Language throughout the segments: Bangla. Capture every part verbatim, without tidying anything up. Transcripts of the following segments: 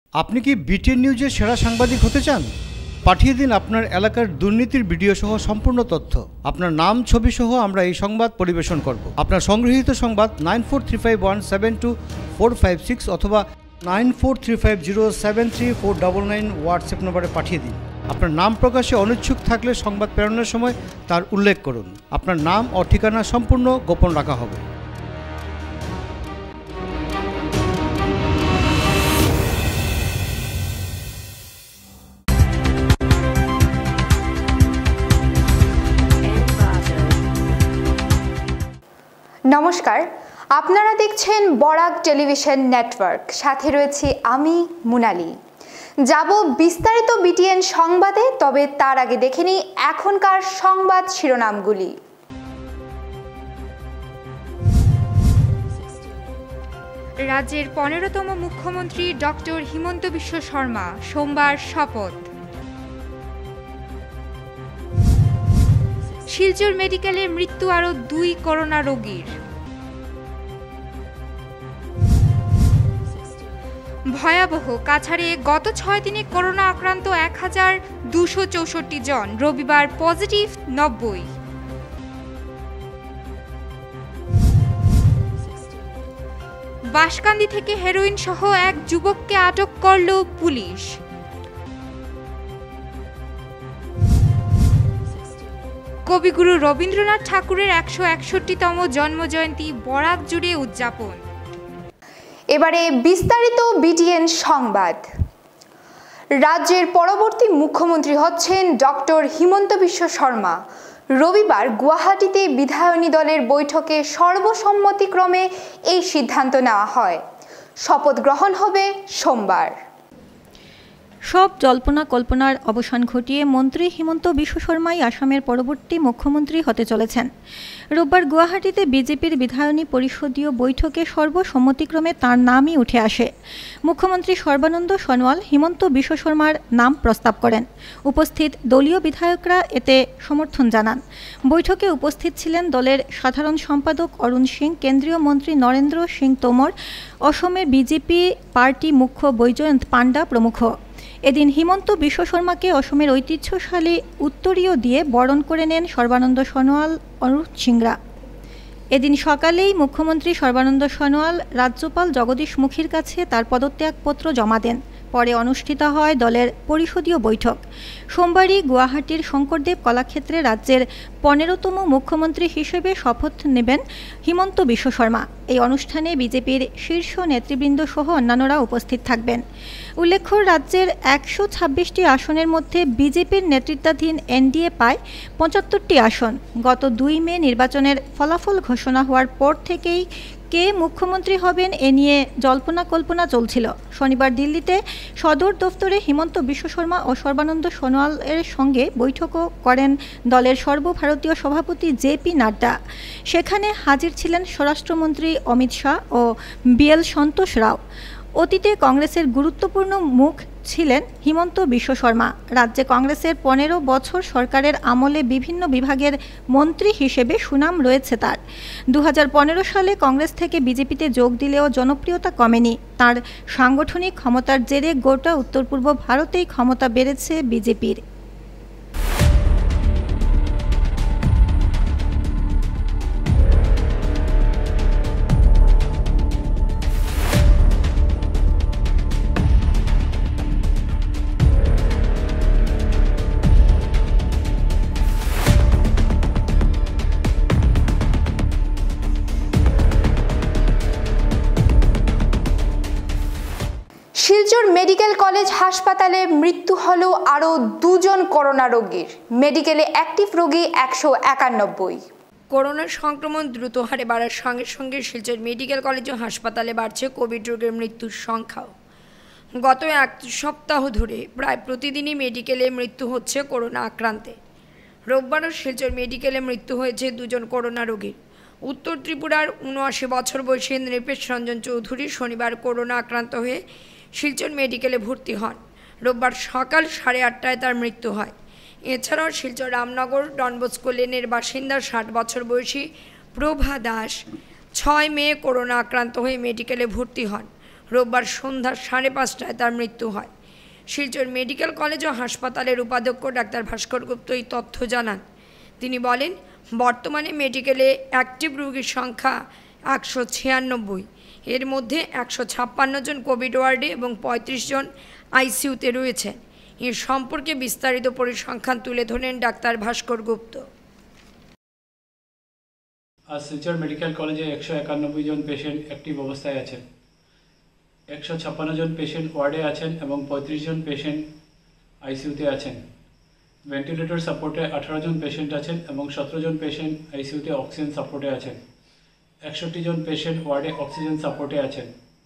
আপনি কি বিটিএন নিউজের সেরা সাংবাদিক হতে চান? পাঠিয়ে দিন আপনার এলাকার দুর্নীতির ভিডিও সহ সম্পূর্ণ তথ্য। আপনার নাম, ছবি সহ আমরা এই সংবাদ পরিবেশন করব। আপনার সংগৃহীত সংবাদ nine four three five one seven two four five six অথবা nine four three five zero seven three four double nine WhatsApp নম্বরে পাঠিয়ে দিন। আপনার নাম প্রকাশে অনিচ্ছুক থাকলে সংবাদ প্রেরণের সময় তার উল্লেখ করুন। আপনার নাম ও ঠিকানা সম্পূর্ণ গোপন রাখা হবে। নমস্কার, আপনারা দেখছেন বরাক টেলিভিশন নেটওয়ার্ক। সাথে রয়েছি আমি মুনালি। যাব বিস্তারিত বিটিএন সংবাদে, তবে তার আগে দেখে নিই এখনকার সংবাদ শিরোনামগুলি। রাজ্যের পনেরোতম মুখ্যমন্ত্রী ডক্টর হিমন্ত বিশ্ব শর্মা সোমবার শপথ। শিলচর মেডিকেলে মৃত্যু আরও দুই করোনা রোগীর। ভয়াবহ, কাছাড়ে গত ছয় দিনে করোনা আক্রান্ত এক হাজার দুশো চৌষট্টি জন, রবিবার পজিটিভ নব্বই। বাঁশকান্দি থেকে হেরোইন সহ এক যুবককে আটক করল পুলিশ। কবিগুরু রবীন্দ্রনাথ ঠাকুরের একশো একষট্টিতম জন্মজয়ন্তী বরাক জুড়ে উদযাপন। এবারে বিস্তারিত বিটিএন সংবাদ। রাজ্যের পরবর্তী মুখ্যমন্ত্রী হচ্ছেন ডক্টর হিমন্ত বিশ্ব শর্মা। রবিবার গুয়াহাটিতে বিধায়নী দলের বৈঠকে সর্বসম্মতিক্রমে এই সিদ্ধান্ত নেওয়া হয়। শপথ গ্রহণ হবে সোমবার। সব জল্পনা কল্পনার অবসান ঘটিয়ে মন্ত্রী হিমন্ত বিশ্ব শর্মাই আসামের পরবর্তী মুখ্যমন্ত্রী হতে চলেছেন। রোববার গুয়াহাটিতে বিজেপির বিধায়নী পরিষদীয় বৈঠকে সর্বসম্মতিক্রমে তাঁর নামই উঠে আসে। মুখ্যমন্ত্রী সর্বানন্দ সোনোয়াল হিমন্ত বিশ্ব শর্মার নাম প্রস্তাব করেন। উপস্থিত দলীয় বিধায়করা এতে সমর্থন জানান। বৈঠকে উপস্থিত ছিলেন দলের সাধারণ সম্পাদক অরুণ সিং, কেন্দ্রীয় মন্ত্রী নরেন্দ্র সিং তোমর, অসমের বিজেপি পার্টি মুখ্য বৈজয়ন্ত পাণ্ডা প্রমুখ। এদিন হিমন্ত বিশ্ব শর্মাকে অসমের ঐতিহ্যশালী উত্তরীয় দিয়ে বরণ করে নেন সর্বানন্দ সোনোয়াল, অরুণ সিংরা। এদিন সকালেই মুখ্যমন্ত্রী সর্বানন্দ সোনোয়াল রাজ্যপাল জগদীশ মুখীর কাছে তার পদত্যাগপত্র জমা দেন। পরে অনুষ্ঠিত হয় দলের পরিষদীয় বৈঠক। সোমবারই গুয়াহাটির শঙ্করদেব কলাক্ষেত্রে রাজ্যের পনেরোতম মুখ্যমন্ত্রী হিসেবে শপথ নেবেন হিমন্ত বিশ্ব শর্মা। এই অনুষ্ঠানে বিজেপির শীর্ষ নেতৃবৃন্দ সহ অন্যান্যরা উপস্থিত থাকবেন। উল্লেখ্য, রাজ্যের একশো ছাব্বিশটি আসনের মধ্যে বিজেপির নেতৃত্বাধীন এনডিএ পায় পঁচাত্তরটি আসন। গত দুই মে নির্বাচনের ফলাফল ঘোষণা হওয়ার পর থেকেই কে মুখ্যমন্ত্রী হবেন এ নিয়ে জল্পনা কল্পনা চলছিল। শনিবার দিল্লিতে সদর দফতরে হিমন্ত বিশ্ব শর্মা ও সর্বানন্দ সোনোয়ালের সঙ্গে বৈঠকও করেন দলের সর্বভারতীয় সভাপতি জে পি নাড্ডা। সেখানে হাজির ছিলেন স্বরাষ্ট্রমন্ত্রী অমিত শাহ ও বিএল সন্তোষ রাও। অতীতে কংগ্রেসের গুরুত্বপূর্ণ মুখ ছিলেন হিমন্ত বিশ্ব শর্মা। রাজ্যে কংগ্রেসের পনেরো বছর সরকারের আমলে বিভিন্ন বিভাগের মন্ত্রী হিসেবে সুনাম রয়েছে তার। দু হাজার পনেরো সালে কংগ্রেস থেকে বিজেপিতে যোগ দিলেও জনপ্রিয়তা কমেনি। তার সাংগঠনিক ক্ষমতার জেরে গোটা উত্তর পূর্ব ভারতেই ক্ষমতা বেড়েছে বিজেপির। শিলচর মেডিকেল কলেজ হাসপাতালে মৃত্যু হল আরও দুজন করোনা রোগীর। মেডিকেলে অ্যাক্টিভ রোগী একশো একানব্বই। করোনার সংক্রমণ দ্রুত হারে বাড়ার সঙ্গে সঙ্গে শিলচর মেডিকেল কলেজ ও হাসপাতালে বাড়ছে কোভিড রোগের মৃত্যুর সংখ্যাও। গত এক সপ্তাহ ধরে প্রায় প্রতিদিনই মেডিকেলে মৃত্যু হচ্ছে করোনা আক্রান্তে। রোববারও শিলচর মেডিকেলে মৃত্যু হয়েছে দুজন করোনা রোগীর। উত্তর ত্রিপুরার উনআশি বছর বয়সী নৃপেশ রঞ্জন চৌধুরী শনিবার করোনা আক্রান্ত হয়ে শিলচর মেডিকেলে ভর্তি হন। রোববার সকাল সাড়ে আটটায় তার মৃত্যু হয়। এছাড়াও শিলচর রামনগর ডনবস্কো লেনের বাসিন্দা ষাট বছর বয়সী প্রভা দাস ছয় মে করোনা আক্রান্ত হয়ে মেডিকেলে ভর্তি হন। রোববার সন্ধ্যা সাড়ে পাঁচটায় তার মৃত্যু হয়। শিলচর মেডিকেল কলেজ ও হাসপাতালের উপাধ্যক্ষ ডাক্তার ভাস্কর গুপ্ত এই তথ্য জানান। তিনি বলেন, বর্তমানে মেডিকেলে অ্যাক্টিভ রোগীর সংখ্যা একশো ছিয়ানব্বই, এর মধ্যে একশো ছাপ্পান্ন জন কোভিড ওয়ার্ডে এবং পঁয়ত্রিশ জন আইসিইউতে রয়েছেন। এর সম্পর্কে বিস্তারিত পরিসংখ্যান তুলে ধরেন ডাক্তার ভাস্কর গুপ্ত। আজ শিলচর মেডিকেল কলেজে একশো একানব্বই জন পেশেন্ট অ্যাক্টিভ অবস্থায় আছেন, একশো ছাপ্পান্ন জন পেশেন্ট ওয়ার্ডে আছেন এবং পঁয়ত্রিশ জন পেশেন্ট আইসিইউতে আছেন। ভেন্টিলেটর সাপোর্টে আঠারো জন পেশেন্ট আছেন এবং সতেরো জন পেশেন্ট আইসিইউতে অক্সিজেন সাপোর্টে আছেন। একষট্টি জন পেশেন্ট ওয়ার্ডে অক্সিজেন সাপোর্টে আছেন।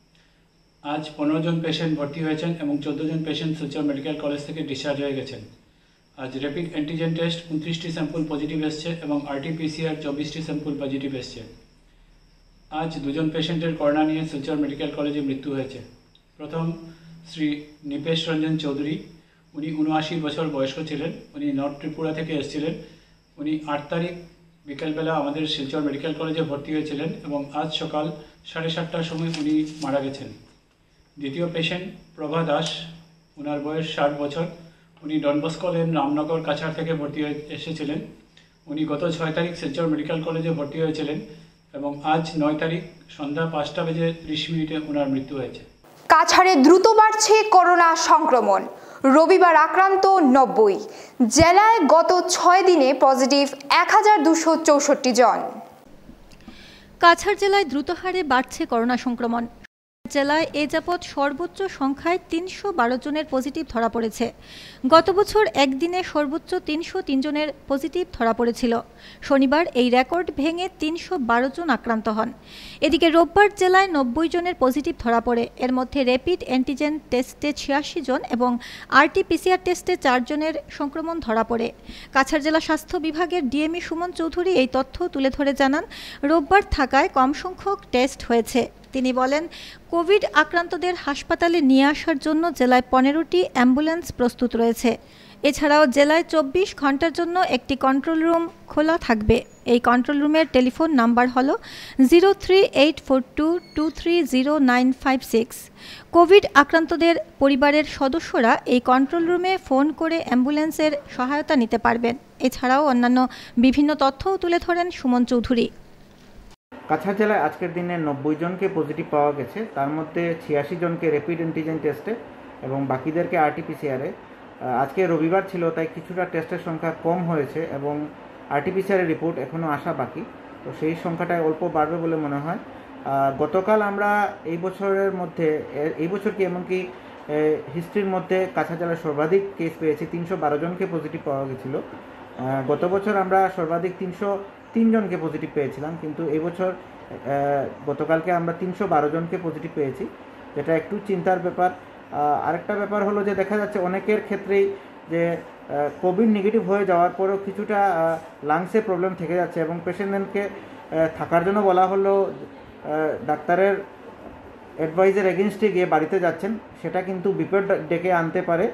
আজ পনেরো জন পেশেন্ট ভর্তি হয়েছেন এবং চোদ্দো জন পেশেন্ট শিলচর মেডিকেল কলেজ থেকে ডিসচার্জ হয়ে গেছেন। আজ র্যাপিড অ্যান্টিজেন টেস্ট উনত্রিশটি স্যাম্পল পজিটিভ এসছে এবং আরটিপিসিআর চব্বিশটি স্যাম্পল পজিটিভ এসছে। আজ দুজন পেশেন্টের করোনা নিয়ে শিলচর মেডিকেল কলেজে মৃত্যু হয়েছে। প্রথম শ্রী নিপেশ রঞ্জন চৌধুরী, উনি উনআশি বছর বয়স্ক ছিলেন। উনি নর্থ ত্রিপুরা থেকে এসেছিলেন। উনি আট তারিখ বিকেলবেলা আমাদের শিলচর মেডিকেল কলেজে ভর্তি হয়েছিলেন এবং আজ সকাল সাড়ে সাতটার সময় উনি মারা গেছেন। দ্বিতীয় পেশেন্ট প্রভা দাস, ওনার বয়স ষাট বছর। উনি ডনবস্কো লেন রামনগর কাছাড় থেকে ভর্তি হয়ে এসেছিলেন। উনি গত ছয় তারিখ শিলচর মেডিকেল কলেজে ভর্তি হয়েছিলেন এবং আজ নয় তারিখ সন্ধ্যা পাঁচটা বেজে ত্রিশ মিনিটে ওনার মৃত্যু হয়েছে। কাছাড়ে দ্রুত বাড়ছে করোনা সংক্রমণ। রবিবার আক্রান্ত নব্বই। জেলায় গত ছয় দিনে পজিটিভ এক হাজার দুশো চৌষট্টি জন। কাছাড় জেলায় দ্রুত হারে বাড়ছে করোনা সংক্রমণ। জেলায় এ যাবৎ সর্বোচ্চ সংখ্যায় তিনশো বারো জনের পজিটিভ ধরা পড়েছে। গত বছর একদিনে সর্বোচ্চ তিনশো তিন জনের পজিটিভ ধরা পড়েছিল। শনিবার এই রেকর্ড ভেঙে তিনশো বারো জন আক্রান্ত হন। এদিকে রোববার জেলায় নব্বই জনের পজিটিভ ধরা পড়ে। এর মধ্যে র্যাপিড অ্যান্টিজেন টেস্টে ছিয়াশি জন এবং আরটিপিসিআর টেস্টে চার জনের সংক্রমণ ধরা পড়ে। কাছাড় জেলা স্বাস্থ্য বিভাগের ডিএমই সুমন চৌধুরী এই তথ্য তুলে ধরে জানান, রোববার থাকায় কম সংখ্যক টেস্ট হয়েছে। তিনি বলেন, কোভিড আক্রান্তদের হাসপাতালে নিয়ে আসার জন্য জেলায় পনেরোটি অ্যাম্বুলেন্স প্রস্তুত রয়েছে। এছাড়াও জেলায় চব্বিশ ঘন্টার জন্য একটি কন্ট্রোল রুম খোলা থাকবে। এই কন্ট্রোল রুমের টেলিফোন নাম্বার হল zero three eight four two two three zero nine five six. Covid আক্রান্তদের পরিবারের সদস্যরা এই কন্ট্রোল রুমে ফোন করে অ্যাম্বুলেন্সের সহায়তা নিতে পারবেন। এছাড়াও অন্যান্য বিভিন্ন তথ্যও তুলে ধরেন সুমন চৌধুরী। কাছাড় জেলায় আজকের দিনে নব্বই জনকে পজিটিভ পাওয়া গেছে। তার মধ্যে ছিয়াশি জনকে র্যাপিড অ্যান্টিজেন টেস্টে এবং বাকিদেরকে আরটিপিসিআরে। আজকে রবিবার ছিল, তাই কিছুটা টেস্টের সংখ্যা কম হয়েছে এবং আরটিপিসিআরের রিপোর্ট এখনও আসা বাকি, তো সেই সংখ্যাটা অল্প বাড়বে বলে মনে হয়। গতকাল আমরা এই বছরের মধ্যে এই বছর কি এমনকি হিস্ট্রির মধ্যে কাছাড় জেলার সর্বাধিক কেস পেয়েছি, তিনশো বারো জনকে পজিটিভ পাওয়া গেছিলো। গত বছর আমরা সর্বাধিক তিনশো তিন জনকে পজিটিভ পেয়েছিলাম, কিন্তু এই বছর গতকালকে আমরা তিনশো বারো জনকে পজিটিভ পেয়েছি, যেটা একটু চিন্তার ব্যাপার। আরেকটা ব্যাপার হলো যে দেখা যাচ্ছে অনেকের ক্ষেত্রেই যে কোভিড নেগেটিভ হয়ে যাওয়ার পরেও কিছুটা লাংসে প্রবলেম থেকে যাচ্ছে এবং পেশেন্টদেরকে থাকার জন্য বলা হলো ডাক্তারের অ্যাডভাইজের এগেনস্টে গিয়ে বাড়িতে যাচ্ছেন, সেটা কিন্তু বিপদ ডেকে আনতে পারে।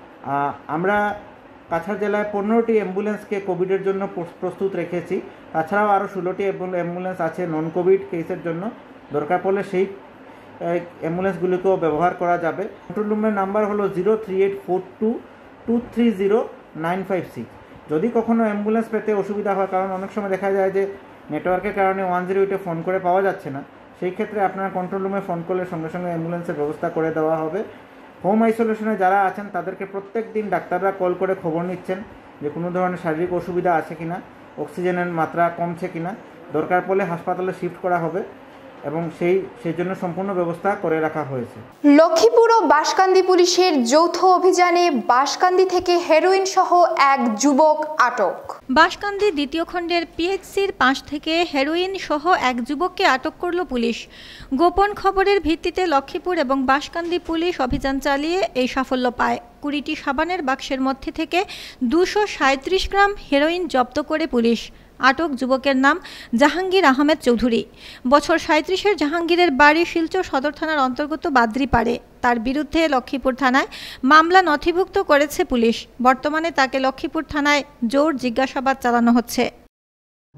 আমরা কাছাড় জেলায় পনেরোটি অ্যাম্বুলেন্সকে কোভিডের জন্য প্রস্তুত রেখেছি। তাছাড়াও আরও ষোলোটি অ্যাম্বুলেন্স আছে নন কোভিড কেসের জন্য। দরকার পড়লে সেই অ্যাম্বুলেন্সগুলিকেও ব্যবহার করা যাবে। কন্ট্রোল রুমের নাম্বার হলো zero three eight four two two three zero nine five six. যদি কখনও অ্যাম্বুলেন্স পেতে অসুবিধা হয়, কারণ অনেক সময় দেখা যায় যে নেটওয়ার্কের কারণে ওয়ান জিরো এইটে ফোন করে পাওয়া যাচ্ছে না, সেই ক্ষেত্রে আপনারা কন্ট্রোল রুমে ফোন করলে সঙ্গে সঙ্গে অ্যাম্বুলেন্সের ব্যবস্থা করে দেওয়া হবে। হোম আইসোলেশনে যারা আছেন তাদেরকে প্রত্যেক দিন ডাক্তাররা কল করে খবর নিচ্ছেন যে কোনো ধরনের শারীরিক অসুবিধা আছে কিনা, অক্সিজেনের মাত্রা কমছে কিনা। দরকার পড়লে হাসপাতালে শিফট করা হবে এবং সেই সেই জন্য সম্পূর্ণ ব্যবস্থা করে রাখা হয়েছে। লক্ষ্মীপুর ও বাঁশকান্দি পুলিশের যৌথ অভিযানে বাঁশকান্দি থেকে হেরোইন সহ এক যুবক আটক। বাঁশকান্দি দ্বিতীয় খণ্ডের পিএইচসির পাশ থেকে হেরোইন সহ এক যুবককে আটক করল পুলিশ। গোপন খবরের ভিত্তিতে লক্ষ্মীপুর এবং বাঁশকান্দি পুলিশ অভিযান চালিয়ে এই সাফল্য পায়। কুড়িটি সাবানের বাক্সের মধ্যে থেকে দুশো সাঁত্রিশ গ্রাম হেরোইন জব্দ করে পুলিশ। আটক যুবকের নাম জাহাঙ্গীর আহমেদ চৌধুরী। বছর সাঁত্রিশের জাহাঙ্গীরের বাড়ি শিলচর সদর থানার অন্তর্গত বাদ্রিপাড়ে। তার বিরুদ্ধে লক্ষ্মীপুর থানায় মামলা নথিভুক্ত করেছে পুলিশ। বর্তমানে তাকে লক্ষ্মীপুর থানায় জোর জিজ্ঞাসাবাদ চালানো হচ্ছে।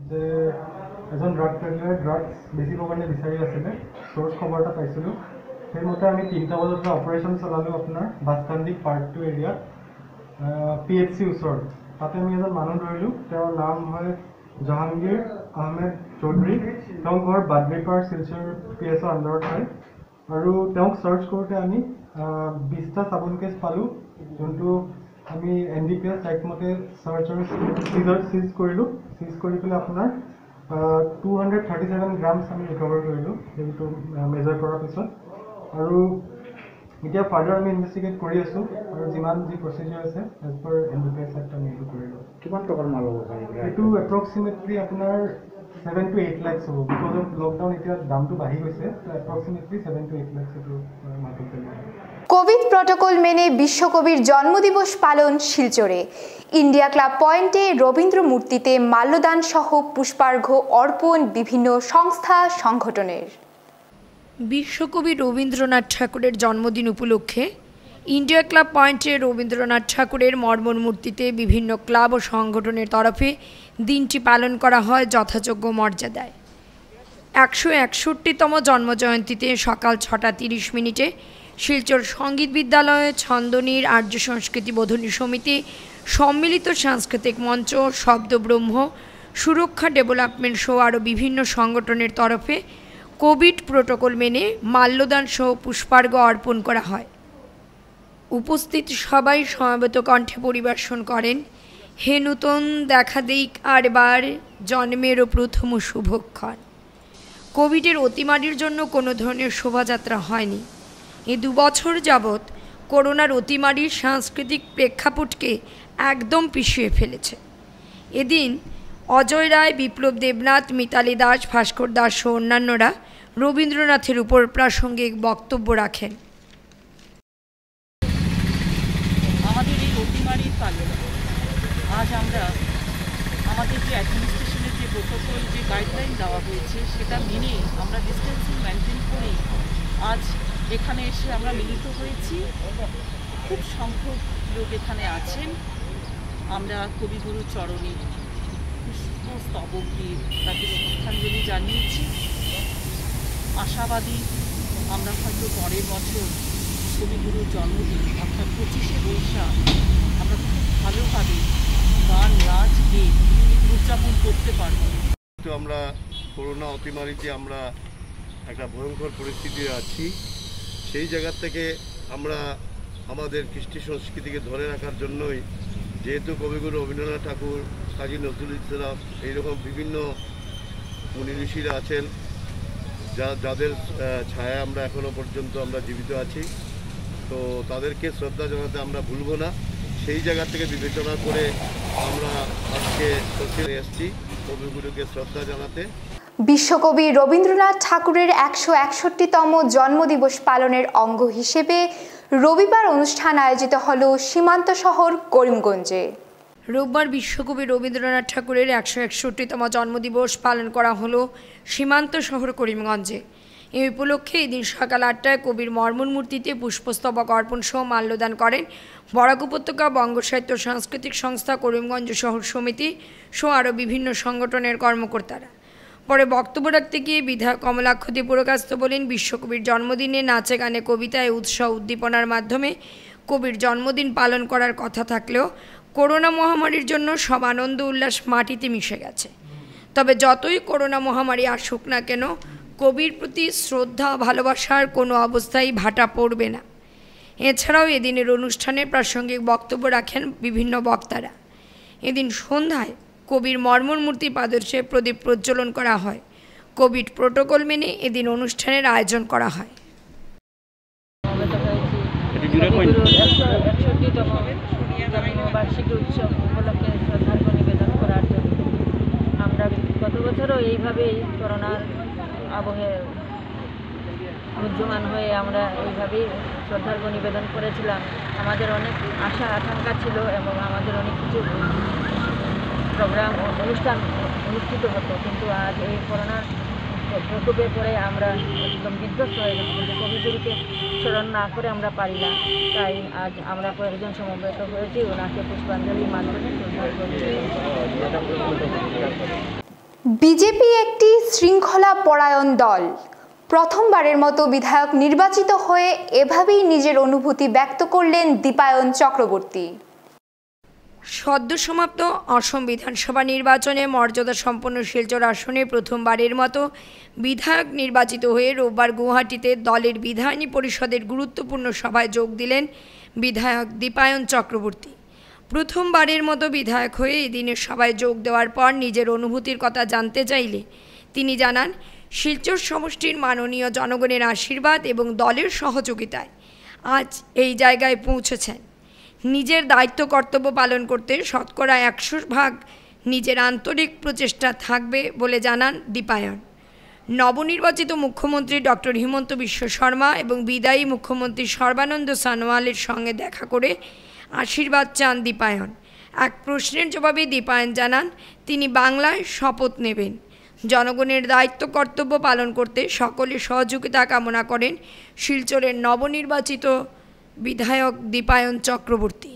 এজন ড্ৰাগ ট্ৰেডাৰে ড্ৰাগছ বেছি কাৰণে বিচাৰি আছিলে, চ'ৰ্চ খবৰ এটা পাইছিলোঁ। সেই মতে আমি তিনিটা বজাত অপাৰেশ্যন চলালোঁ আপোনাৰ বাছকান্দি পাৰ্ট টু এৰিয়াত পি এইচ চি ওচৰত। তাতে আমি এজন মানুহ ধৰিলোঁ, তেওঁৰ নাম হয় জাহাংগীৰ আহমেদ চৌধুৰী। তেওঁৰ ঘৰ বাদবিপাৰ শিলচৰ পি এছৰ আণ্ডাৰত হয়। আৰু তেওঁক চাৰ্চ কৰোঁতে আমি বিছটা চাবোন কেছ পালোঁ, যোনটো আমি N D P S act মতে চাৰ্চ আৰু চিজাৰ চিজ কৰিলোঁ। চিজ কৰি পেলাই আপোনাৰ two hundred thirty seven grams আমি ৰিকভাৰ কৰিলোঁ সেইটো মেজাৰ কৰাৰ পিছত। আৰু এতিয়া ফাৰ্ডাৰ আমি ইনভেষ্টিগেট কৰি আছোঁ আৰু যিমান যি প্ৰচিডিউৰ আছে as per N D P S act আমি এইটো কৰিলোঁ। কিমান টকাৰ মাল হ'ব পাৰে এইটো এপ্ৰক্সিমেটলি আপোনাৰ ছেভেন টু এইট লাখছ হ'ব। বিকজ অফ লকডাউন এতিয়া দামটো বাঢ়ি গৈছে, approximately seven to eight lakhs এইটো মাৰ্কেট ভেলু। কোভিড প্রটোকল মেনে বিশ্বকবির জন্মদিবস পালন শিলচরে। ইন্ডিয়া ক্লাব পয়েন্টে রবীন্দ্র মূর্তিতে মাল্যদান সহ পুষ্পার্ঘ্য অর্পণ বিভিন্ন সংস্থা সংগঠনের। বিশ্বকবি রবীন্দ্রনাথ ঠাকুরের জন্মদিন উপলক্ষে ইন্ডিয়া ক্লাব পয়েন্টে রবীন্দ্রনাথ ঠাকুরের মর্মর মূর্তিতে বিভিন্ন ক্লাব ও সংগঠনের তরফে দিনটি পালন করা হয় যথাযোগ্য মর্যাদায়। একশো একষট্টিতম জন্মজয়ন্তীতে সকাল ছটা তিরিশ মিনিটে শিলচর সঙ্গীত বিদ্যালয়ে ছন্দনীর আর্য সংস্কৃতি বোধনী সমিতি, সম্মিলিত সাংস্কৃতিক মঞ্চ, শব্দব্রহ্ম, সুরক্ষা ডেভেলপমেন্ট সহ আরও বিভিন্ন সংগঠনের তরফে কোভিড প্রোটোকল মেনে মাল্যদান সহ পুষ্পার্ঘ্য অর্পণ করা হয়। উপস্থিত সবাই সমবেত কণ্ঠে পরিবেশন করেন হে নূতন দেখা দিক আরবার জন্মেরও প্রথম শুভক্ষণ। কোভিডের অতিমারির জন্য কোনো ধরনের শোভাযাত্রা হয়নি। এই দু বছর যাবৎ করোনার অতিমারির সাংস্কৃতিক প্রেক্ষাপটকে একদম পিছিয়ে ফেলেছে। এদিন অজয় রায়, বিপ্লব দেবনাথ, মিতালি দাস, ভাস্কর দাস সহ অন্যান্যরা রবীন্দ্রনাথের উপর প্রাসঙ্গিক বক্তব্য রাখেন। আমাদের এই অতিমারির কালে আজ আমরা আমাদের যে অ্যাডমিনিস্ট্রেশনের যে প্রোটোকল যে গাইডলাইন দেওয়া হয়েছে সেটা মেনে আমরা ডিস্টেন্সিং মেনটেন করে আজ এখানে এসে আমরা মিলিত হয়েছি। খুব সংখ্যক লোক এখানে আছেন। আমরা কবিগুরু চরণে পুষ্পস্তবক দিয়ে তাকে শ্রদ্ধাঞ্জলি জানিয়েছি। আশাবাদী আমরা হয়তো পরের বছর কবিগুরুর জন্মদিন অর্থাৎ পঁচিশে বৈশাখ আমরা খুব ভালোভাবে গান নাচ গেয়ে উদযাপন করতে পারব। তো আমরা করোনা অতিমারিতে আমরা একটা ভয়ঙ্কর পরিস্থিতিতে আছি। সেই জায়গা থেকে আমরা আমাদের কৃষ্টি সংস্কৃতিকে ধরে রাখার জন্যই, যেহেতু কবিগুরু রবীন্দ্রনাথ ঠাকুর, কাজী নজরুল ইসলাম এইরকম বিভিন্ন মুনি ঋষিরা আছেন যা যাদের ছায়া আমরা এখনও পর্যন্ত আমরা জীবিত আছি, তো তাদেরকে শ্রদ্ধা জানাতে আমরা ভুলব না। সেই জায়গা থেকে বিবেচনা করে আমরা আজকে সোশ্যাল এসেছি কবিগুরুকে শ্রদ্ধা জানাতে। বিশ্বকবি রবীন্দ্রনাথ ঠাকুরের একশো একষট্টিতম জন্মদিবস পালনের অঙ্গ হিসেবে রবিবার অনুষ্ঠান আয়োজিত হল সীমান্ত শহর করিমগঞ্জে। রোববার বিশ্বকবি রবীন্দ্রনাথ ঠাকুরের একশো একষট্টিতম জন্মদিবস পালন করা হলো সীমান্ত শহর করিমগঞ্জে। এই উপলক্ষে এদিন সকাল আটটায় কবির মর্মর মূর্তিতে পুষ্পস্তবক অর্পণ সহ মাল্যদান করেন বরাক উপত্যকা বঙ্গ সাহিত্য সাংস্কৃতিক সংস্থা, করিমগঞ্জ শহর সমিতি সহ আরও বিভিন্ন সংগঠনের কর্মকর্তারা। পরে বক্তব্য রাখতে গিয়ে বিধায়ক কমলাক্ষ দে পুরকাস্ত বলেন, বিশ্বকবির জন্মদিনে নাচে গানে কবিতায় উৎসাহ উদ্দীপনার মাধ্যমে কবির জন্মদিন পালন করার কথা থাকলেও করোনা মহামারীর জন্য সব আনন্দ উল্লাস মাটিতে মিশে গেছে। তবে যতই করোনা মহামারী আসুক না কেন, কবির প্রতি শ্রদ্ধা ভালোবাসার কোনো অবস্থায় ভাটা পড়বে না। এছাড়াও এদিনের অনুষ্ঠানে প্রাসঙ্গিক বক্তব্য রাখেন বিভিন্ন বক্তারা। এদিন সন্ধ্যায় কবির মর্মর মূর্তি পাদর্শে প্রদীপ প্রজ্বলন করা হয়। কোভিড প্রোটোকল মেনে এদিন অনুষ্ঠানের আয়োজন করা হয়। বার্ষিকী উৎসব উপলক্ষে শ্রদ্ধার্ঘ্য নিবেদন করার জন্য আমরা গত বছরও এইভাবেই করোনার আবহে মুহ্যমান হয়ে আমরা এইভাবেই শ্রদ্ধার্ঘ্য নিবেদন করেছিলাম। আমাদের অনেক আশা আকাঙ্ক্ষা ছিল এবং আমাদের অনেক কিছু প্রোগ্রাম অনুষ্ঠান অনুষ্ঠিত হতো, কিন্তু আজ এই করোনার প্রকোপের পরে আমরা একদম বিধ্বস্ত হয়ে গেছি। কিন্তু কবিগুরুকে স্মরণ না করে আমরা পারি না, তাই আজ আমরা কয়েকজন সমবেত হয়েছি ওনাকে পুষ্পাঞ্জলির মাধ্যমে। বিজেপি একটি শৃঙ্খলা পরায়ণ দল। প্রথমবারের মতো বিধায়ক নির্বাচিত হয়ে এভাবেই নিজের অনুভূতি ব্যক্ত করলেন দীপায়ন চক্রবর্তী। সদ্য সমাপ্ত অসম বিধানসভা নির্বাচনে মর্যাদা সম্পন্ন শিলচর আসনে প্রথমবারের মতো বিধায়ক নির্বাচিত হয়ে রোববার গুয়াহাটিতে দলের বিধায়িনী পরিষদের গুরুত্বপূর্ণ সভায় যোগ দিলেন বিধায়ক দীপায়ন চক্রবর্তী। প্রথমবারের মতো বিধায়ক হয়ে এদিনের সভায় যোগ দেওয়ার পর নিজের অনুভূতির কথা জানতে চাইলে তিনি জানান, শিলচর সমষ্টির মাননীয় জনগণের আশীর্বাদ এবং দলের সহযোগিতায় আজ এই জায়গায় পৌঁছেছেন। নিজের দায়িত্ব কর্তব্য পালন করতে শতকরা একশো ভাগ নিজের আন্তরিক প্রচেষ্টা থাকবে বলে জানান দীপায়ন। নবনির্বাচিত মুখ্যমন্ত্রী ডক্টর হিমন্ত বিশ্ব শর্মা এবং বিদায়ী মুখ্যমন্ত্রী সর্বানন্দ সোনোয়ালের সঙ্গে দেখা করে আশীর্বাদ চান দীপায়ন। এক প্রশ্নের জবাবে দীপায়ন জানান, তিনি বাংলায় শপথ নেবেন। জনগণের দায়িত্ব কর্তব্য পালন করতে সকলের সহযোগিতা কামনা করেন শিলচরের নবনির্বাচিত বিধায়ক দীপায়ন চক্রবর্তী।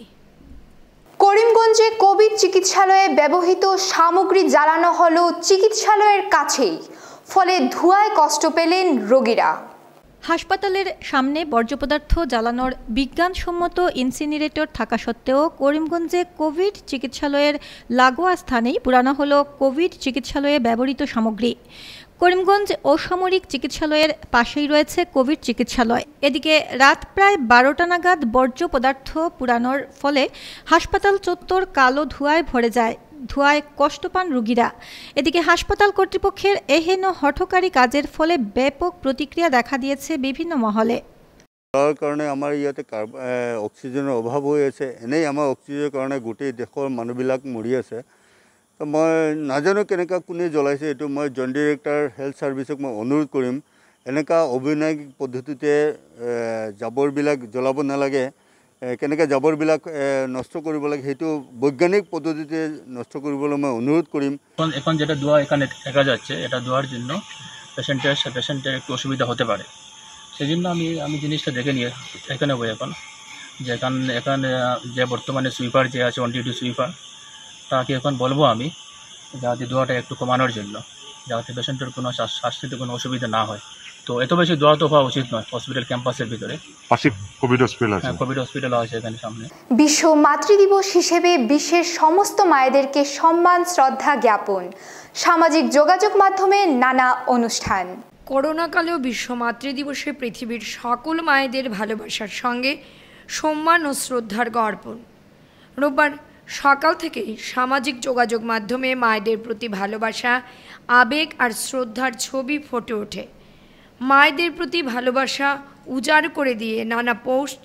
করিমগঞ্জে কোভিড চিকিৎসালয়ে ব্যবহৃত সামগ্রী জ্বালানো হলো চিকিৎসালয়ের কাছেই, ফলে ধোঁয়ায় কষ্ট পেলেন রোগীরা। হাসপাতালের সামনে বর্জ্য পদার্থ জ্বালানোর বিজ্ঞানসম্মত ইনসিনারেটর থাকা সত্ত্বেও করিমগঞ্জে কোভিড চিকিৎসালয়ের লাগোয়া স্থানেই পুরানো হলো কোভিড চিকিৎসালয়ে ব্যবহৃত সামগ্রী। করিমগঞ্জ অসামরিক চিকিৎসালয়ের পাশেই রয়েছে কোভিড চিকিৎসালয়। এদিকে রাত প্রায় বারোটা নাগাদ বর্জ্য পদার্থ পুরানোর ফলে হাসপাতাল চত্বর কালো ধোঁয়ায় ভরে যায়। ধোঁয়ায় কষ্ট পান রোগীরা। এদিকে হাসপাতাল কর্তৃপক্ষের এহেন হঠকারী কাজের ফলে ব্যাপক প্রতিক্রিয়া দেখা দিয়েছে বিভিন্ন মহলে। তাৰ কাৰণে আমাৰ ইয়াতে অক্সিজেনৰ অভাৱ হৈ আছে। এনেই আমাৰ অক্সিজেনৰ কাৰণে গোটেই দেশৰ মানুহবিলাক মৰি আছে। তো মই নাজানো কেনেকৈ কোনে জ্বলাইছে, এইটো মই জইণ্ট ডিৰেক্টৰ হেল্থ ছাৰ্ভিচক মই অনুৰোধ কৰিম, এনেকুৱা অবৈজ্ঞানিক পদ্ধতিতে জাবৰবিলাক জ্বলাব নালাগে। কেনেকৈ জাবৰবিলাক নষ্ট কৰিব লাগে সেইটো বৈজ্ঞানিক পদ্ধতিতে নষ্ট কৰিবলৈ মই অনুরোধ করিম। এখন এখন যেটা ধোঁয়া এখানে দেখা যাচ্ছে, এটা ধোঁয়ার জন্য পেশেন্টের পেশেন্টের একটু অসুবিধা হতে পারে। সেই জন্য আমি আমি জিনিসটা দেখে নিয়ে এখানে বই এখন যে এখানে এখানে যে বর্তমানে সুইপার যে আছে অন ডিউটি সুইপার, তাকে এখন বলবো আমি যাতে ধোঁয়াটা একটু কমানোর জন্য, যাতে পেশেন্টের কোনো স্বাস্থ্যতে কোনো অসুবিধা না হয়। তো এত বেশি ধোঁয়া তো হওয়া উচিত নয় হসপিটাল ক্যাম্পাসের ভিতরে। পাশে কোভিড হসপিটাল আছে, কোভিড হসপিটাল আছে এখানে সামনে। বিশ্ব মাতৃদিবস হিসেবে বিশ্বের সমস্ত মায়েদেরকে সম্মান শ্রদ্ধা জ্ঞাপন, সামাজিক যোগাযোগ মাধ্যমে নানা অনুষ্ঠান। করোনাকালেও বিশ্ব মাতৃদিবসে পৃথিবীর সকল মায়েদের ভালোবাসার সঙ্গে সম্মান ও শ্রদ্ধার অর্পণ। রোববার সকাল থেকেই সামাজিক যোগাযোগ মাধ্যমে মায়েদের প্রতি ভালোবাসা, আবেগ আর শ্রদ্ধার ছবি ফুটে ওঠে। মায়েদের প্রতি ভালোবাসা উজাড় করে দিয়ে নানা পোস্ট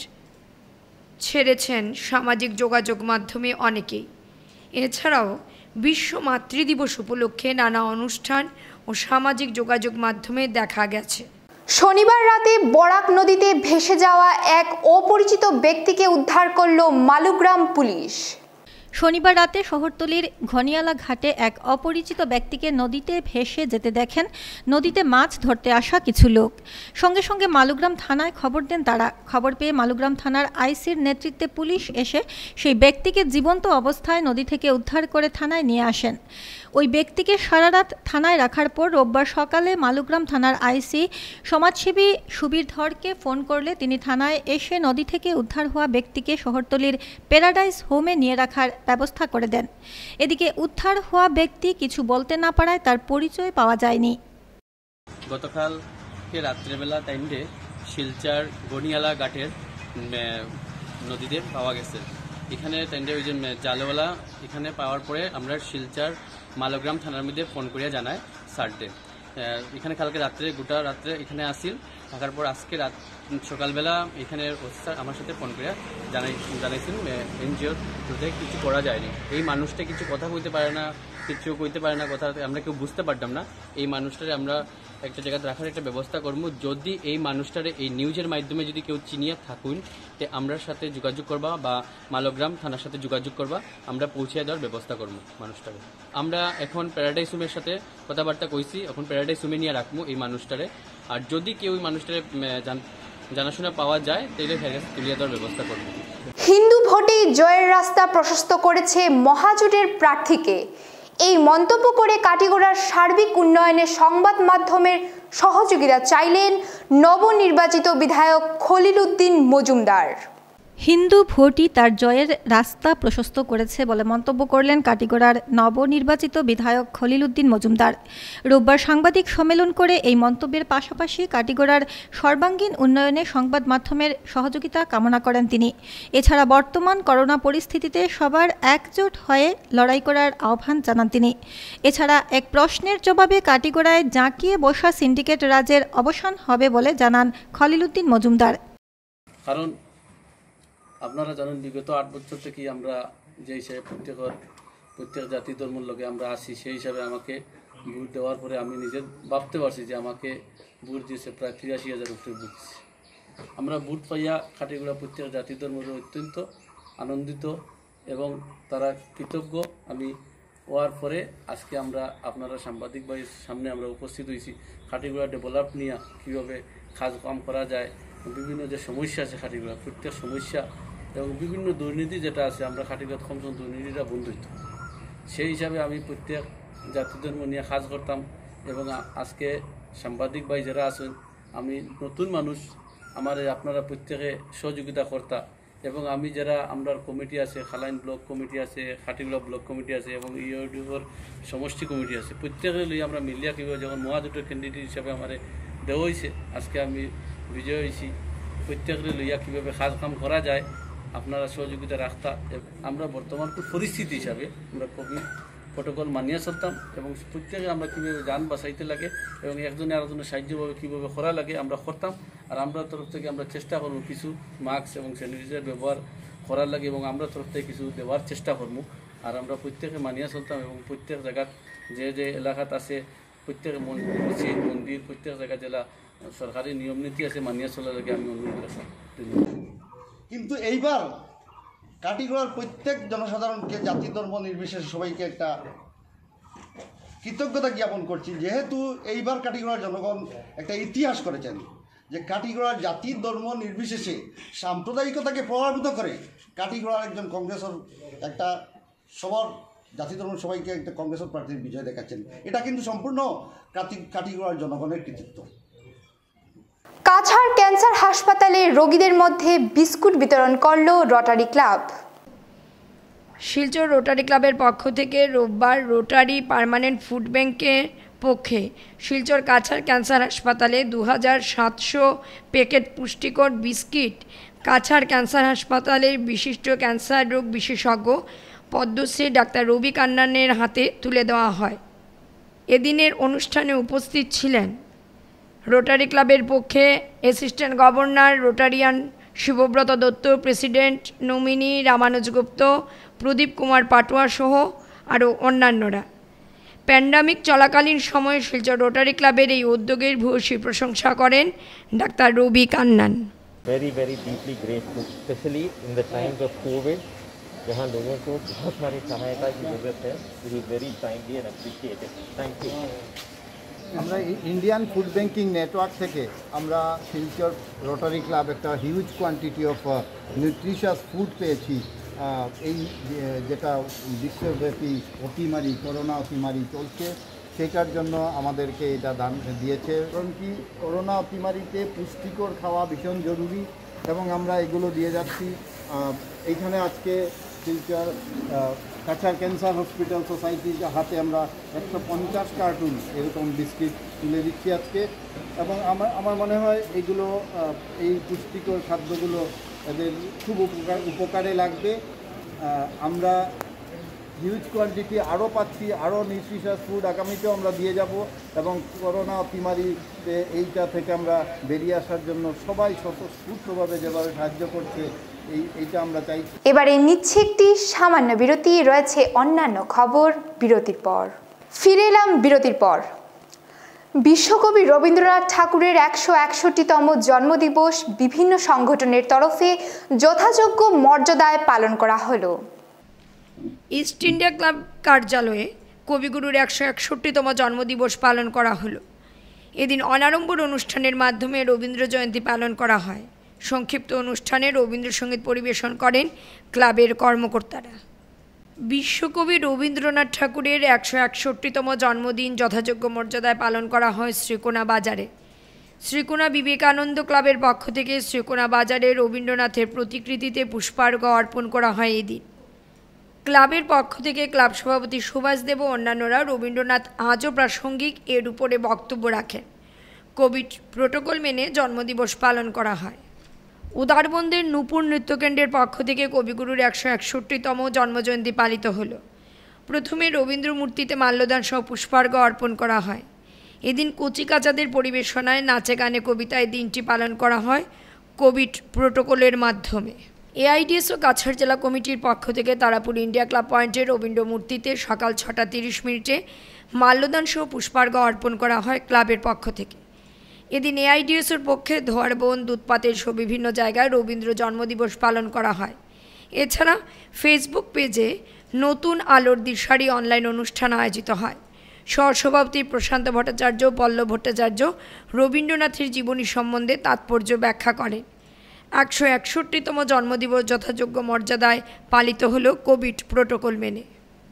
ছেড়েছেন সামাজিক যোগাযোগ মাধ্যমে অনেকেই। এছাড়াও বিশ্ব মাতৃদিবস উপলক্ষে নানা অনুষ্ঠান ও সামাজিক যোগাযোগ মাধ্যমে দেখা গেছে। শনিবার রাতে বরাক নদীতে ভেসে যাওয়া এক অপরিচিত ব্যক্তিকে উদ্ধার করল মালুগ্রাম পুলিশ। শনিবার রাতে শহরতলির ঘনিয়ালা ঘাটে এক অপরিচিত ব্যক্তিকে নদীতে ভেসে যেতে দেখেন নদীতে মাছ ধরতে আসা কিছু লোক। সঙ্গে সঙ্গে মালুগ্রাম থানায় খবর দেন তারা। খবর পেয়ে মালুগ্রাম থানার আইসির নেতৃত্বে পুলিশ এসে সেই ব্যক্তিকে জীবন্ত অবস্থায় নদী থেকে উদ্ধার করে থানায় নিয়ে আসেন। ওই ব্যক্তিকে সারা রাত থানায় রাখার পর রোববার সকালে মালুগ্রাম থানার আইসি সমাজসেবী সুবীর ধরকে ফোন করলে তিনি থানায় এসে নদী থেকে উদ্ধার হওয়া ব্যক্তিকে শহরতলির প্যারাডাইস হোমে নিয়ে রাখার ব্যবস্থা করে দেন। এদিকে উদ্ধার হওয়া ব্যক্তি কিছু বলতে না পারায় তার পরিচয় পাওয়া যায়নি। গতকালকে রাত্রেবেলা টাইমে শিলচর গনিয়ালা ঘাটের নদীতে পাওয়া গেছে। এখানে টাইমে ওই যে জালওয়ালা এখানে পাওয়ার পরে আমরা শিলচর মালগ্রাম থানার মধ্যে ফোন করিয়া জানাই সারডে এখানে কালকে রাত্রে গোটা রাত্রে এখানে আসিল। থাকার পর আজকে রাত সকালবেলা এখানে অফিসার আমার সাথে ফোন করে জানাই জানাইছেন এনজিওর থ্রুতে কিছু করা যায়নি। এই মানুষটা কিছু কথা বলতে পারে না, কিছু কইতে পারে না, কথা আমরা কেউ বুঝতে পারতাম না। এই মানুষটারে আমরা একটা জায়গায় রাখার একটা ব্যবস্থা করবো। যদি এই মানুষটারে এই নিউজের মাধ্যমে যদি কেউ চিনিয়া থাকুন তে আমরা সাথে যোগাযোগ করবা বা মালগ্রাম থানার সাথে যোগাযোগ করবা, আমরা পৌঁছে দেওয়ার ব্যবস্থা করবো মানুষটারে। আমরা এখন প্যারাডাইস হোমের সাথে কথাবার্তা কইছি, এখন প্যারাডাইস হোমে নিয়ে রাখবো এই মানুষটারে। আর যদি কেউ এই মানুষটারে জানাশোনা পাওয়া যায় তাহলে তুলিয়ে দেওয়ার ব্যবস্থা করবো। হিন্দু ভোটেই জয়ের রাস্তা প্রশস্ত করেছে মহাজোটের প্রার্থীকে। এই মন্তব্য করে কাটিগড়ার সার্বিক উন্নয়নে সংবাদ মাধ্যমের সহযোগিতা চাইলেন নবনির্বাচিত বিধায়ক খলিল উদ্দিন মজুমদার। হিন্দু ভোটই তার জয়ের রাস্তা প্রশস্ত করেছে বলে মন্তব্য করলেন কাটিগড়ার নবনির্বাচিত বিধায়ক খলিল উদ্দিন মজুমদার। রোববার সাংবাদিক সম্মেলন করে এই মন্তব্যের পাশাপাশি কাটিগড়ার সর্বাঙ্গীন উন্নয়নে সংবাদ মাধ্যমের সহযোগিতা কামনা করেন তিনি। এছাড়া বর্তমান করোনা পরিস্থিতিতে সবার একজোট হয়ে লড়াই করার আহ্বান জানান তিনি। এছাড়া এক প্রশ্নের জবাবে কাটিগড়ায় জাঁকিয়ে বসা সিন্ডিকেট রাজের অবসান হবে বলে জানান খলিল উদ্দিন মজুমদার। কারণ আপনারা জানেন বিগত আট বছর থেকে আমরা যে হিসাবে প্রত্যেকের প্রত্যেক জাতি ধর্মের লোকে আমরা আসি, সেই হিসাবে আমাকে ভোট দেওয়ার পরে আমি নিজে ভাবতে পারছি যে আমাকে ভোট দিয়েছে প্রায় তিরাশি হাজার উপরে ভোট দিচ্ছে। আমরা ভোট পাইয়া কাটিগড়া প্রত্যেক জাতি ধর্মের অত্যন্ত আনন্দিত এবং তারা কৃতজ্ঞ। আমি হওয়ার পরে আজকে আমরা আপনারা সাংবাদিক ভাইয়ের সামনে আমরা উপস্থিত হয়েছি কাটিগড়া ডেভেলপ নিয়ে কীভাবে কাজ কাম করা যায়, বিভিন্ন যে সমস্যা আছে কাটিগড়া প্রত্যেক সমস্যা এবং বিভিন্ন দুর্নীতি যেটা আছে আমরা কাটিগড়াত কমসম দুর্নীতিটা বন্ধ হইত। সেই হিসাবে আমি প্রত্যেক জাতি ধর্ম নিয়ে কাজ করতাম এবং আজকে সাংবাদিক ভাই যারা আছেন, আমি নতুন মানুষ, আমার আপনারা প্রত্যেকে সহযোগিতা কর্তা এবং আমি যারা আমরা কমিটি আছে, খালাইন ব্লক কমিটি আছে, কাটিগড়া ব্লক কমিটি আছে এবং ইউডিওর সমষ্টি কমিটি আছে, প্রত্যেকে লইয়া আমরা মিলিয়া কীভাবে যখন মহাজোটের ক্যান্ডিডেট হিসাবে আমার দেওয়া হয়েছে, আজকে আমি বিজয় হয়েছি, প্রত্যেকে লইয়া কীভাবে কাজ কাম করা যায় আপনারা সহযোগিতা রাখতা। আমরা বর্তমান পরিস্থিতি হিসাবে আমরা কোভিড প্রোটোকল মানিয়ে চলতাম এবং প্রত্যেকে আমরা কীভাবে যান বাঁচাইতে লাগে এবং একজনে আরেকজনের সাহায্যভাবে কীভাবে করা লাগে আমরা করতাম। আর আমরা তরফ থেকে আমরা চেষ্টা করবো কিছু মাস্ক এবং স্যানিটাইজার ব্যবহার করার লাগে এবং আমরা তরফ থেকে কিছু দেওয়ার চেষ্টা করবো। আর আমরা প্রত্যেকে মানিয়ে চলতাম এবং প্রত্যেক জায়গাত যে যে এলাকাত আছে প্রত্যেক মসজিদ মন্দির প্রত্যেক জায়গা জেলা সরকারি নিয়ম নীতি আছে মানিয়ে চলার লাগে আমি অনুরোধ করতাম। কিন্তু এইবার কাটিগড়ার প্রত্যেক জনসাধারণকে জাতি ধর্ম নির্বিশেষে সবাইকে একটা কৃতজ্ঞতা জ্ঞাপন করছি, যেহেতু এইবার কাটিগড়ার জনগণ একটা ইতিহাস করেছেন যে কাটিগড়ার জাতি ধর্ম নির্বিশেষে সাম্প্রদায়িকতাকে প্রভাবিত করে কাটিগড়ার একজন কংগ্রেসের একটা সবার জাতি ধর্ম সবাইকে একটা কংগ্রেসের প্রার্থীর বিজয় দেখাচ্ছেন। এটা কিন্তু সম্পূর্ণ কাটিগড়ার জনগণের কৃতিত্ব। কাছাড় ক্যান্সার হাসপাতালে রোগীদের মধ্যে বিস্কুট বিতরণ করল রোটারি ক্লাব। শিলচর রোটারি ক্লাবের পক্ষ থেকে রোববার রোটারি পার্মানেন্ট ফুড ব্যাংকের পক্ষে শিলচর কাছাড় ক্যান্সার হাসপাতালে দু হাজার সাতশো প্যাকেট পুষ্টিকর বিস্কিট কাছাড় ক্যান্সার হাসপাতালের বিশিষ্ট ক্যান্সার রোগ বিশেষজ্ঞ পদ্মশ্রী ডাক্তার রবি কান্নানের হাতে তুলে দেওয়া হয়। এদিনের অনুষ্ঠানে উপস্থিত ছিলেন রোটারি ক্লাবের পক্ষে assistant governor rotarian Shibabrata Dutta, president nominee Ramanuj Gupta, Pradip Kumar Patowa সহ আরও অন্যান্যরা। প্যান্ডামিক চলাকালীন সময়ে শিলচর রোটারি ক্লাবের এই উদ্যোগের ভূয়সী প্রশংসা করেন ডাক্তার Ravi Kannan. Very very deeply grateful, especially in the times of COVID, जहाँ लोगों को बहुत सारी सहायता की जरूरत है। It is very timely and appreciated. Thank you. আমরা ইন্ডিয়ান ফুড ব্যাংকিং নেটওয়ার্ক থেকে আমরা শিলচর রোটারি ক্লাব একটা huge quantity of nutritious food পেয়েছি। এই যেটা বিশ্বব্যাপী অতিমারি করোনা অতিমারি চলছে সেটার জন্য আমাদেরকে এটা দান দিয়েছে। কারণ কি করোনা অতিমারিতে পুষ্টিকর খাওয়া ভীষণ জরুরি এবং আমরা এগুলো দিয়ে যাচ্ছি। এইখানে আজকে শিলচর কাছাড় ক্যান্সার হসপিটাল সোসাইটির হাতে আমরা একশো পঞ্চাশ কার্টুন এরকম বিস্কিট তুলে দিচ্ছি আজকে এবং আমার আমার মনে হয় এগুলো এই পুষ্টিকর খাদ্যগুলো এদের খুব উপকার উপকারে লাগবে। আমরা হিউজ কোয়ান্টিটি আরও পাচ্ছি, আরও নিউট্রিশাস ফুড আগামীতেও আমরা দিয়ে যাব এবং করোনা অতিমারিতে এইটা থেকে আমরা বেরিয়ে আসার জন্য সবাই স্বতঃস্ফূর্তভাবে যেভাবে সাহায্য করছে এই এইটা আমরা চাই। এবারে নিচ্ছে একটি সামান্য বিরতি, রয়েছে অন্যান্য খবর বিরতির পর। ফিরে এলাম বিরতির পর। বিশ্বকবি রবীন্দ্রনাথ ঠাকুরের একশো একষট্টিতম জন্মদিবস বিভিন্ন সংগঠনের তরফে যথাযোগ্য মর্যাদায় পালন করা হলো। ইস্ট ইন্ডিয়া ক্লাব কার্যালয়ে কবিগুরুর একশো একষট্টিতম জন্মদিবস পালন করা হলো। এদিন অনাড়ম্বর অনুষ্ঠানের মাধ্যমে রবীন্দ্র জয়ন্তী পালন করা হয়। সংক্ষিপ্ত অনুষ্ঠানে রবীন্দ্রসঙ্গীত পরিবেশন করেন ক্লাবের কর্মকর্তারা। বিশ্বকবি রবীন্দ্রনাথ ঠাকুরের একশো একষট্টিতম জন্মদিন যথাযোগ্য মর্যাদায় পালন করা হয় শ্রীকোনা বাজারে। শ্রীকোনা বিবেকানন্দ ক্লাবের পক্ষ থেকে শ্রীকোনা বাজারে রবীন্দ্রনাথের প্রতিকৃতিতে পুষ্পার্ঘ্য অর্পণ করা হয় এই দিন। ক্লাবের পক্ষ থেকে ক্লাব সভাপতি সুভাষ দেব ও অন্যান্যরা রবীন্দ্রনাথ আজও প্রাসঙ্গিক এর উপরে বক্তব্য রাখেন। কোভিড প্রোটোকল মেনে জন্মদিবস পালন করা হয়। উদারবন্দের নূপুর নৃত্যকেন্দ্রের পক্ষ থেকে কবিগুরুর একশো একষট্টিতম জন্মজয়ন্তী পালিত হলো। প্রথমে রবীন্দ্র মূর্তিতে মাল্যদান সহ পুষ্পার্ঘ্য অর্পণ করা হয়। এদিন কচিকাচাদের পরিবেশনায়, নাচে গানে, কবিতায় দিনটি পালন করা হয় কোভিড প্রোটোকলের মাধ্যমে। এআইডিএস ও কাছাড় জেলা কমিটির পক্ষ থেকে তারাপুর ইন্ডিয়া ক্লাব পয়েন্টে রবীন্দ্র মূর্তিতে সকাল ছটা তিরিশ মিনিটে মাল্যদান সহ পুষ্পার্ঘ্য অর্পণ করা হয় ক্লাবের পক্ষ থেকে। এদিন এআইডিএসের পক্ষে ধোয়ারবন, দুধপাতের সহ বিভিন্ন জায়গায় রবীন্দ্র জন্মদিবস পালন করা হয়। এছাড়া ফেসবুক পেজে নতুন আলোর দিশারি অনলাইন অনুষ্ঠান আয়োজিত হয়। সহসভাপতি প্রশান্ত ভট্টাচার্য, পল্লব ভট্টাচার্য রবীন্দ্রনাথের জীবনী সম্বন্ধে তাৎপর্য ব্যাখ্যা করেন। একশো একষট্টিতম জন্মদিবস যথাযোগ্য মর্যাদায় পালিত হল কোভিড প্রোটোকল মেনে।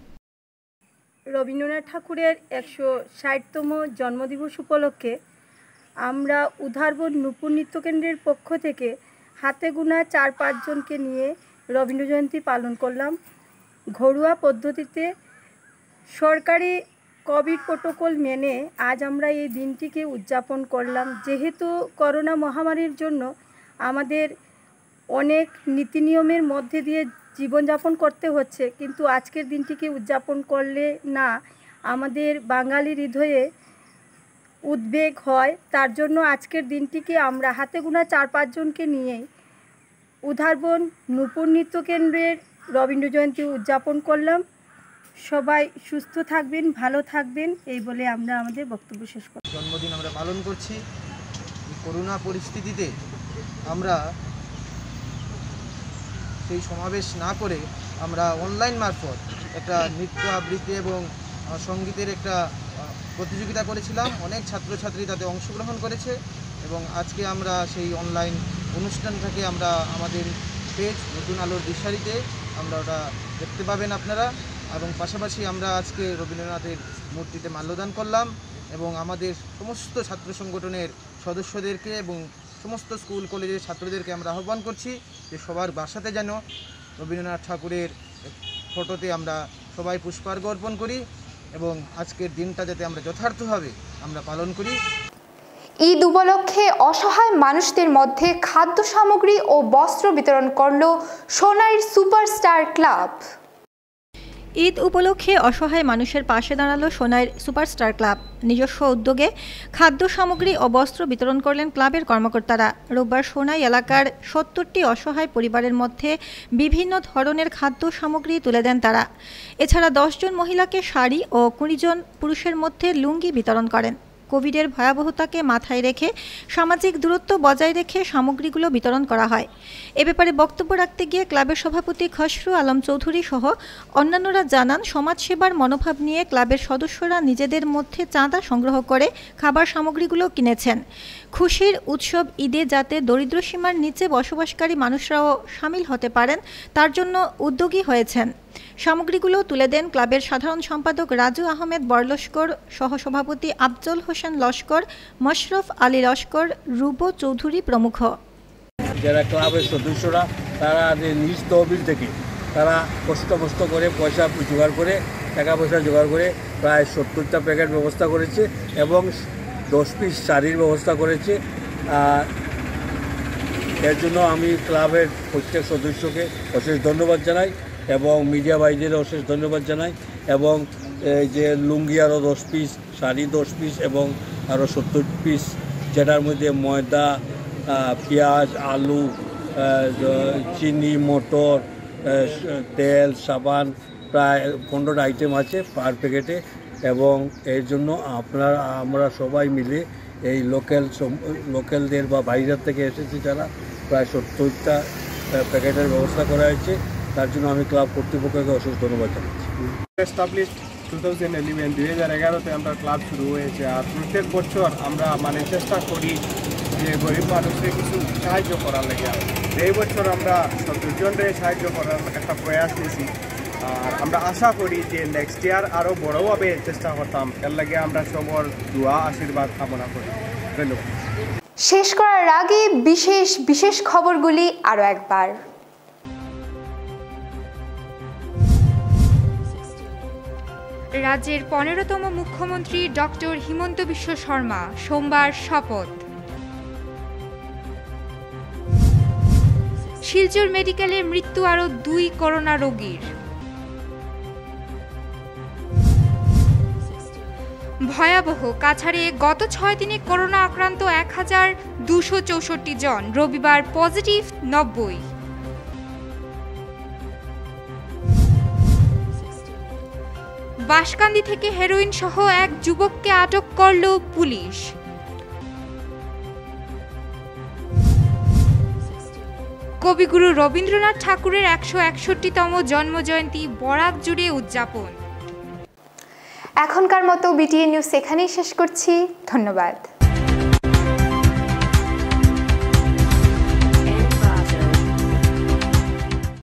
রবীন্দ্রনাথ ঠাকুরের একশো ষাটতম জন্মদিবস উপলক্ষে আমরা উদারবন নূপুর নৃত্যকেন্দ্রের পক্ষ থেকে হাতে গোনা চার পাঁচজনকে নিয়ে রবীন্দ্র জয়ন্তী পালন করলাম। ঘরোয়া পদ্ধতিতে সরকারি কোভিড প্রোটোকল মেনে আজ আমরা এই দিনটিকে উদযাপন করলাম। যেহেতু করোনা মহামারীর জন্য আমাদের অনেক নীতি নিয়মের মধ্যে দিয়ে জীবনযাপন করতে হচ্ছে, কিন্তু আজকের দিনটিকে উদযাপন করলে না আমাদের বাঙালি হৃদয়ে উদ্বেগ হয়। তার জন্য আজকের দিনটিকে আমরা হাতে গোনা চার পাঁচজনকে নিয়ে উদারবন নূপুর নৃত্যকেন্দ্রের রবীন্দ্র জয়ন্তী উদযাপন করলাম। সবাই সুস্থ থাকবেন, ভালো থাকবেন, এই বলে আমরা আমাদের বক্তব্য শেষ করি। জন্মদিন আমরা পালন করছি। করোনা পরিস্থিতিতে আমরা সেই সমাবেশ না করে আমরা অনলাইন মারফত একটা নৃত্য আবৃত্তি এবং সঙ্গীতের একটা প্রতিযোগিতা করেছিলাম। অনেক ছাত্রছাত্রী তাতে অংশগ্রহণ করেছে এবং আজকে আমরা সেই অনলাইন অনুষ্ঠানটাকে আমরা আমাদের পেজ নতুন আলোর দিশারিতে আমরা ওটা দেখতে পাবেন আপনারা। এবং পাশাপাশি আমরা আজকে রবীন্দ্রনাথের মূর্তিতে মাল্যদান করলাম এবং আমাদের সমস্ত ছাত্র সংগঠনের সদস্যদেরকে এবং সমস্ত স্কুল কলেজের ছাত্রদেরকে আমরা আহ্বান করছি যে সবার বাসাতে যেন রবীন্দ্রনাথ ঠাকুরের ফটোতে আমরা সবাই পুষ্পার্ঘ্য অর্পণ করি এবং আজকের দিনটা যাতে আমরা যথার্থভাবে আমরা পালন করি। ঈদ উপলক্ষে অসহায় মানুষদের মধ্যে খাদ্য সামগ্রী ও বস্ত্র বিতরণ করল সোনাইর সুপারস্টার ক্লাব। ঈদ উপলক্ষে অসহায় মানুষের পাশে দাঁড়ালো সোনাইর সুপারস্টার ক্লাব। নিজস্ব উদ্যোগে খাদ্য সামগ্রী ও বস্ত্র বিতরণ করলেন ক্লাবের কর্মকর্তারা। রোববার সোনাই এলাকার সত্তরটি অসহায় পরিবারের মধ্যে বিভিন্ন ধরনের খাদ্য সামগ্রী তুলে দেন তারা। এছাড়া দশজন মহিলাকে শাড়ি ও কুড়ি জন পুরুষের মধ্যে লুঙ্গি বিতরণ করেন। কোভিডের ভয়াবহতাকে মাথায় রেখে সামাজিক দূরত্ব বজায় রেখে সামগ্রীগুলো বিতরণ করা হয়। এ ব্যাপারে বক্তব্য রাখতে গিয়ে ক্লাবের সভাপতি খসরু আলম চৌধুরী সহ অন্যান্যরা জানান, সমাজসেবার মনোভাব নিয়ে ক্লাবের সদস্যরা নিজেদের মধ্যে চাঁদা সংগ্রহ করে খাবার সামগ্রীগুলো কিনেছেন। খুশির উৎসব ঈদে যাতে দরিদ্র সীমার নিচে বসবাসকারী মানুষরাও সামিল হতে পারেন তার জন্য উদ্যোগী হয়েছেন। সামগ্রীগুলো তুলে দেন ক্লাবের সাধারণ সম্পাদক রাজু আহমেদ বরলস্কর, সহসভাপতি আফজল হোসেন লস্কর, মশরফ আলী লস্কর, রুবো চৌধুরী প্রমুখ। যারা ক্লাবের সদস্যরা তারা নিজ তহবিল থেকে তারা কষ্ট কষ্ট করে পয়সা জোগাড় করে টাকা পয়সা জোগাড় করে প্রায় সত্তরটা প্যাকেট ব্যবস্থা করেছে এবং দশ পিস শাড়ির ব্যবস্থা করেছে। এর জন্য আমি ক্লাবের প্রত্যেক সদস্যকে অশেষ ধন্যবাদ জানাই এবং মিডিয়া ভাইদের অশেষ ধন্যবাদ জানাই এবং এই যে লুঙ্গি আরও দশ পিস, শাড়ি দশ পিস এবং আরও সত্তর পিস, যেটার মধ্যে ময়দা, পেঁয়াজ, আলু, চিনি, মটর, তেল, সাবান প্রায় পনেরোটা আইটেম আছে পার প্যাকেটে এবং এর জন্য আপনারা আমরা সবাই মিলে এই লোকাল লোকালদের বা বাইরের থেকে এসেছে যারা প্রায় সত্তরটা প্যাকেটের ব্যবস্থা করা হয়েছে। তার জন্য আমি ক্লাব কর্তৃপক্ষকে অশেষ ধন্যবাদ জানাচ্ছি। এস্টাবলিশড টু থাউজেন্ড ইলেভেন দুই হাজার এগারোতে আমরা ক্লাব শুরু হয়েছে আর প্রত্যেক বছর আমরা মানে চেষ্টা করি যে গরিব মানুষকে কিছু সাহায্য করার লাগে। এই বছর আমরা সত্তর জনকে সাহায্য করার একটা প্রয়াস নিয়েছি আর আমরা আশা করি যে নেক্সট ইয়ার আরও বড়োভাবে চেষ্টা করতাম, এর লাগে আমরা সবর দোয়া আশীর্বাদ কামনা করি। ধন্যবাদ। শেষ করার আগে বিশেষ বিশেষ খবরগুলি আরও একবার। রাজ্যের পনেরোতম মুখ্যমন্ত্রী ডক্টর হিমন্ত বিশ্ব শর্মা সোমবার শপথ। শিলচর মেডিকেলে মৃত্যু আরও দুই করোনা রোগীর। ভয়াবহ কাছাড়ে গত ছয় দিনে করোনা আক্রান্ত এক হাজার দুশো চৌষট্টি জন, রবিবার পজিটিভ নব্বই। বাঁশকান্দি থেকে হেরোইন সহ এক যুবককে আটক করল পুলিশ। কবিগুরু রবীন্দ্রনাথ ঠাকুরের একশো একষট্টিতম জন্মজয়ন্তী বরাক জুড়ে উদযাপন। এখনকার মতো বিটিএন নিউজ এখানেই শেষ করছি। ধন্যবাদ।